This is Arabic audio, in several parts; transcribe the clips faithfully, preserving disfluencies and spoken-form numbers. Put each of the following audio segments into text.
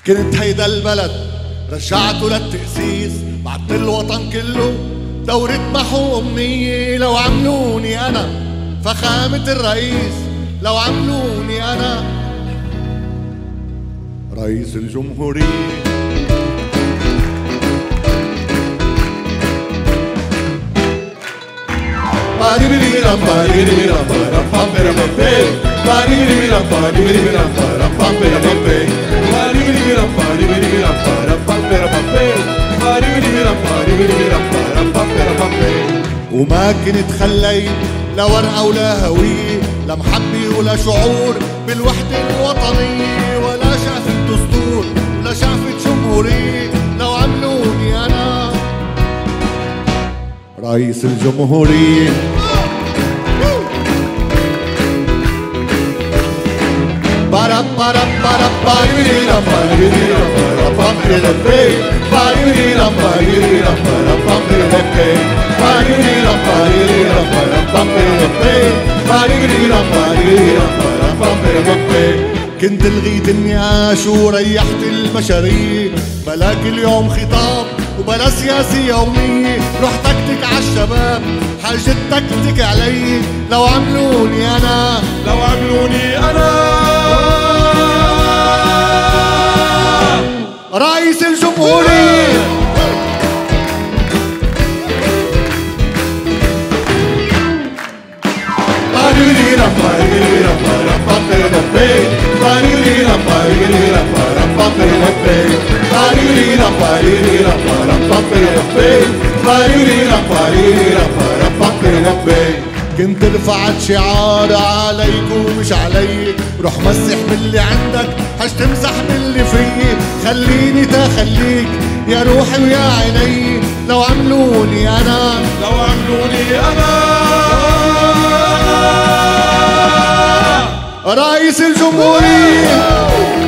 كنت هيدا البلد رجعته للتأسيس، بعت الوطن كله دورة محو أمية. لو عملوني أنا فخامة الرئيس، لو عملوني أنا رئيس الجمهورية. وما كنت خليت لا ورقة ولا هوية، لا محبة ولا شعور بالوحدة الوطنية، ولا شافت دستور ولا شافت جمهورية. لو عملوني أنا رئيس الجمهورية. Para para para para para كنت لغيت النقاش وريحت البشرية، بلا كل يوم خطاب وبلا سياسة يومية. رح تكتك عالشباب حاجة تكتك علي. لو عملوني أنا لو عملوني أنا رئيس الجمهورية. كنت رفعت شعار عليك ومش علي، روح مسح باللي عندك حاج تمسح باللي فيي. خليني تخليك يا روحي ويا عيني. لو عملوني أنا لو عملوني أنا رئيس الجمهورية.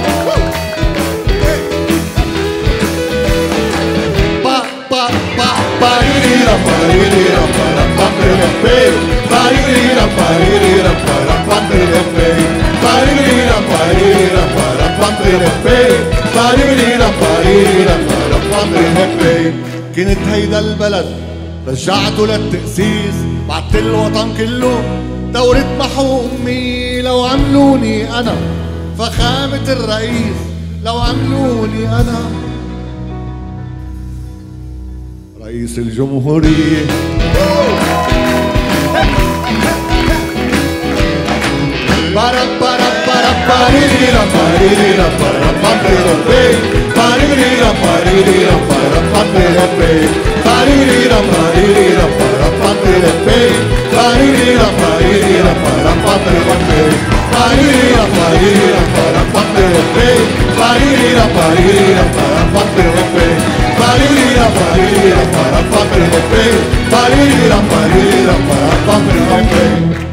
با با با با كنت هيدا البلد رجعته للتأسيس، بعت الوطن كله دورة محو أمي. لو عملوني أنا فخامة الرئيس، لو عملوني أنا رئيس الجمهورية. Para para para paririra paririra para paririra paririra paririra para paririra paririra paririra para paririra paririra paririra para paririra paririra paririra para paririra paririra paririra para paririra paririra paririra para paririra paririra paririra para paririra